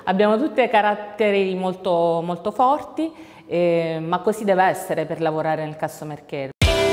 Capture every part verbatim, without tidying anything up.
Abbiamo tutte caratteri molto, molto forti, eh, ma così deve essere per lavorare nel customer care.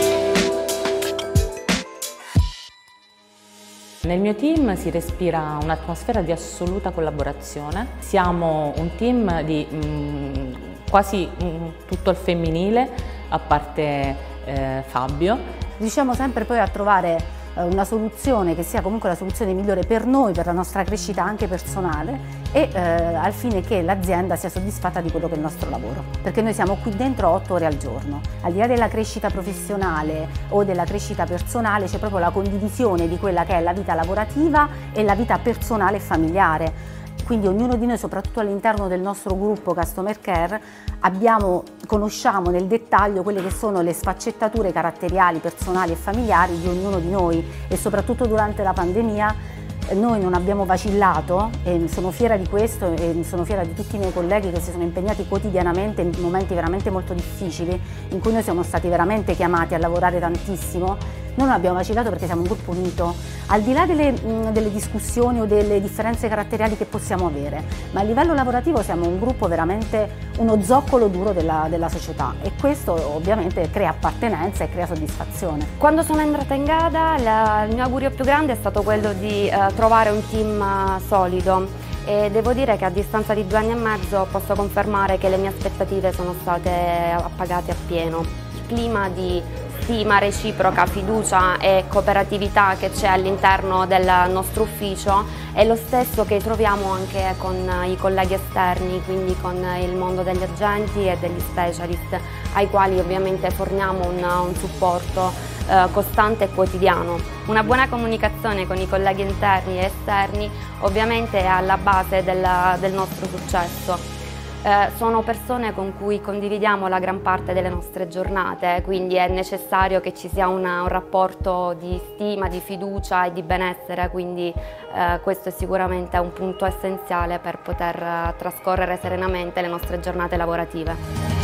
Nel mio team si respira un'atmosfera di assoluta collaborazione. Siamo un team di mh, quasi mh, tutto il femminile, a parte eh, Fabio. Riusciamo sempre poi a trovare eh, una soluzione che sia comunque la soluzione migliore per noi, per la nostra crescita anche personale e eh, al fine che l'azienda sia soddisfatta di quello che è il nostro lavoro. Perché noi siamo qui dentro otto ore al giorno. Al di là della crescita professionale o della crescita personale c'è proprio la condivisione di quella che è la vita lavorativa e la vita personale e familiare. Quindi ognuno di noi, soprattutto all'interno del nostro gruppo Customer Care, abbiamo, conosciamo nel dettaglio quelle che sono le sfaccettature caratteriali, personali e familiari di ognuno di noi e soprattutto durante la pandemia noi non abbiamo vacillato e sono fiera di questo e sono fiera di tutti i miei colleghi che si sono impegnati quotidianamente in momenti veramente molto difficili in cui noi siamo stati veramente chiamati a lavorare tantissimo. Noi non abbiamo vacillato perché siamo un gruppo unito, al di là delle, mh, delle discussioni o delle differenze caratteriali che possiamo avere, ma a livello lavorativo siamo un gruppo veramente uno zoccolo duro della, della società e questo ovviamente crea appartenenza e crea soddisfazione. Quando sono entrata in Gada la, il mio augurio più grande è stato quello di eh, trovare un team uh, solido e devo dire che a distanza di due anni e mezzo posso confermare che le mie aspettative sono state appagate appieno. Il clima di stima reciproca, fiducia e cooperatività che c'è all'interno del nostro ufficio è lo stesso che troviamo anche con i colleghi esterni, quindi con il mondo degli agenti e degli specialist, ai quali ovviamente forniamo un, un supporto eh, costante e quotidiano. Una buona comunicazione con i colleghi interni e esterni ovviamente è alla base del, del nostro successo. Eh, sono persone con cui condividiamo la gran parte delle nostre giornate, quindi è necessario che ci sia una, un rapporto di stima, di fiducia e di benessere, quindi eh, questo è sicuramente un punto essenziale per poter eh, trascorrere serenamente le nostre giornate lavorative.